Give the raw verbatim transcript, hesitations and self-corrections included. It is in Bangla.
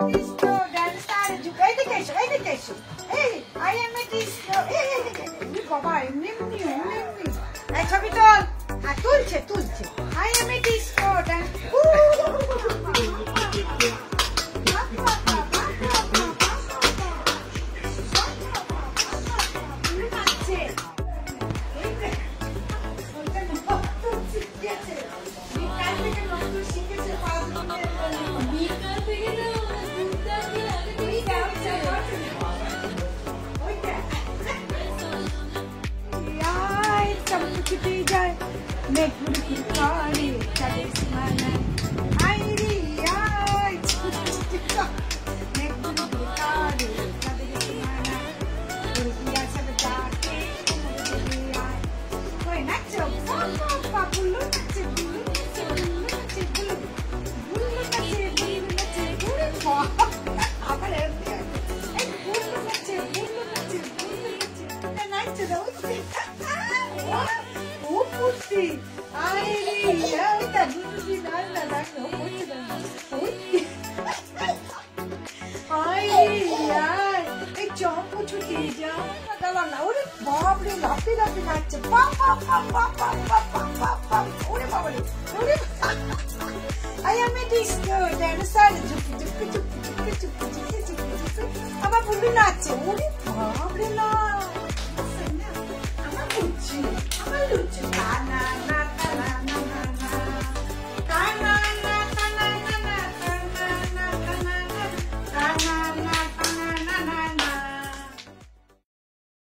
disco dancer. এই দিকে এসো, এই দিকে এসো। এই, I am a disco. এই, এই, এই, এই, বাবা, এমনি এমনি, এমনি এমনি। এই ছবি তোল। হ্যাঁ, তুলছে, তুলছে। I am a disco dancer. I am a disco dancer. আমার বুলু নাচছে, ওরে বাপ রে না।